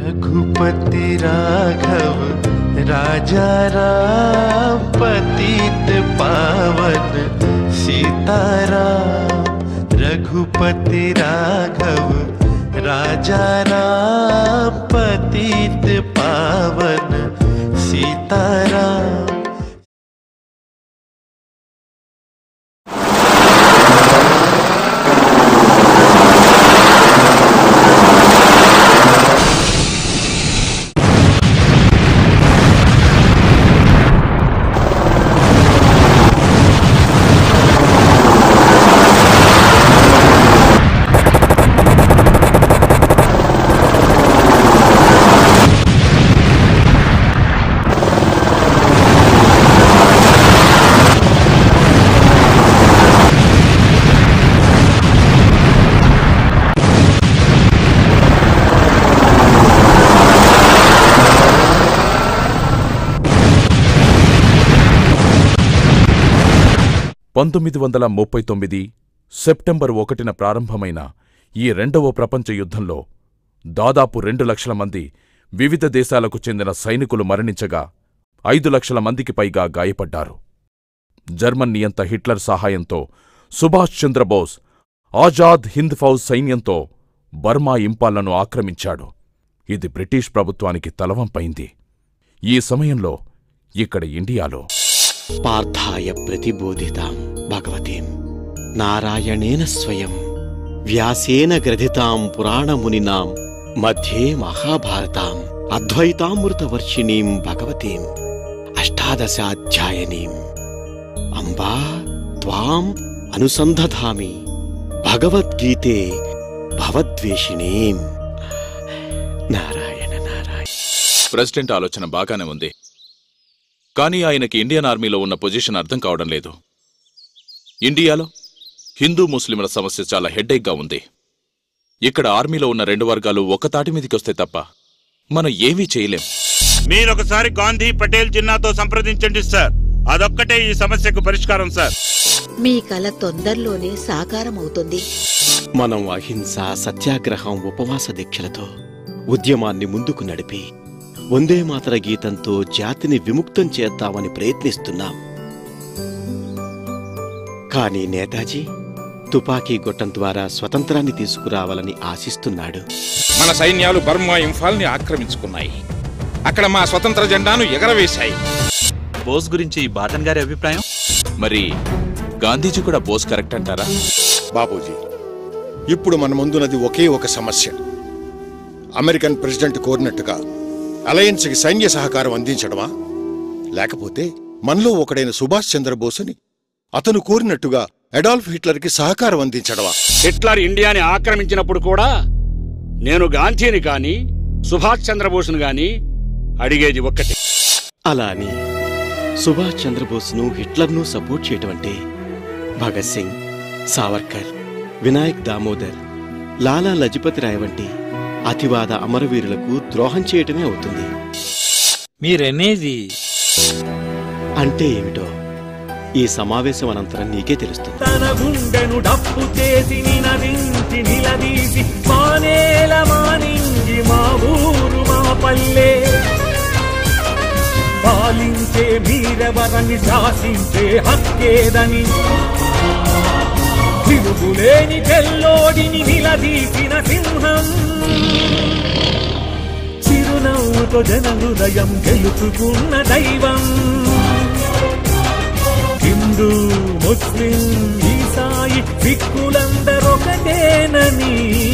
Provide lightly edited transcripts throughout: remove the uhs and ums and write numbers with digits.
रघुपति राघव राजा राम पतित पावन सीताराम। रघुपति राघव राजा राम पतित पावन सीताराम। సెప్టెంబర్ 1న ప్రారంభమైన ఈ రెండవ ప్రపంచ యుద్ధంలో దాదాపు 2 లక్షల మంది వివిధ దేశాలకు చెందిన సైనికులు మరణించగా 5 లక్షల మందికి పైగా గాయపడ్డారు. జర్మన్ నియంత హిట్లర్ సహాయంతో సుభాష్ చంద్రబోస్ ఆజాద్ హింద్ ఫౌజ్ సైన్యంతో బర్మా ఇంపాల్లను ఆక్రమించాడు. ఇది బ్రిటిష్ ప్రభుత్వానికి తలవంపైంది. ఈ సమయంలో ఇక్కడ ఇండియాలో పార్థాయ ప్రతిబోధితాం భగవతీం నారాయణేన స్వయం వ్యాసేన గ్రథితాం పురాణమునినాం మధ్యే మహాభారతాం అద్వైతామృతవర్షిణీం భగవతీం అష్టాదశాధ్యాయనీం అంబా త్వాం అనుసంధధామి భగవద్గీతే భవద్వేషిణీం. నారాయణ నారాయణ. ప్రెసిడెంట్ ఆలోచన బాగానే ఉంది, కానీ ఆయనకి ఇండియన్ ఆర్మీలో ఉన్న పొజిషన్ అర్థం కావడం లేదు. ఇండియాలో హిందూ ముస్లింల సమస్య చాలా హెడ్ఏక్గా ఉంది. ఇక్కడ ఆర్మీలో ఉన్న 2 వర్గాలు ఒక తాటి మీదకొస్తే తప్ప మనం ఏమీ చేయలేం. మీరొకసారి గాంధీ పటేల్ జిన్నాతో సంప్రదించండి సార్. అదొక్కటే ఈ సమస్యకు పరిష్కారం సార్. మీ కల తొందరలోనే సాకారమవుతుంది. మనం అహింస, సత్యాగ్రహం, ఉపవాస దీక్షలతో ఉద్యమాన్ని ముందుకు నడిపి వందే మాతర గీతంతో జాతిని విముక్తం చేద్దామని ప్రయత్నిస్తున్నాం. కానీ నేతాజీ తుపాకీ గొట్టం ద్వారా స్వతంత్రాన్ని తీసుకురావాలని ఆశిస్తున్నాడు. మన సైన్యాలు బర్మా ఇంఫాల్ని ఆక్రమించుకున్నాయి. అక్కడ మా స్వతంత్ర జెండాను ఎగరవేశాయి. బోస్ గురించి బాటన్ గారి అభిప్రాయం? మరి గాంధీజీ కూడా బోస్ కరెక్ట్ అంటారా? బాబూజీ, ఇప్పుడు మన ముందున్నది ఒకే ఒక సమస్య. అమెరికన్ ప్రెసిడెంట్ కోరినట్టుగా అలయన్స్కి సైన్య సహకారం అందించడమా, లేకపోతే మనలో ఒకడైన సుభాష్ చంద్రబోసుని అతను కోరినట్టుగా అడాల్ఫ్ హిట్లర్కి సహకారం అందించడమా? హిట్లర్ ఇండియాని ఆక్రమించినప్పుడు కూడా నేను గాంధీని కాని సుభాష్ చంద్రబోస్ను గాని అడిగేది ఒక్కటే. అలా అని సుభాష్ చంద్రబోస్ను హిట్లర్ను సపోర్ట్ చేయటం అంటే భగత్ సింగ్, సావర్కర్, వినాయక్ దామోదర్, లాలా లజపతి రాయ్ వంటి అతివాద అమరవీరులకు ద్రోహం చేయటమే అవుతుంది. మీరనేది అంటే ఏమిటో ఈ సమావేశం అనంతరం నీకే తెలుస్తుంది. తన గుండెను డప్పు చేసి నినదించి నిలదీసి మానేల మానింగి మా ఊరు మా పల్లె పాలించే మీరెవరని శాసించే హక్కేదని తిరుగులేని తెల్లోడిని నిలదీసిన సింహం చిరునవ్వుతో జనహృదయం గెలుచుకున్న దైవం హిందూ ముస్లిం ఈసాయి సిక్కులందరొకటేనని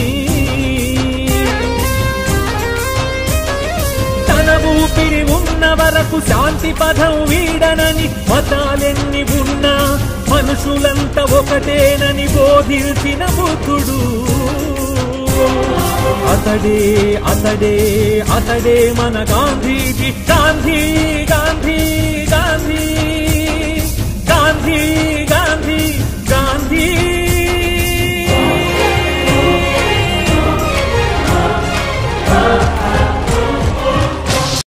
తన ఊపిరి ఉన్న వరకు శాంతి పదం వీడనని మతాలెన్ని ఉన్నా మనుషులంతా ఒకటేనని బోధించిన బుద్ధుడు అతడే అతడే అతడే మన గాంధీజీ. గాంధీ గాంధీ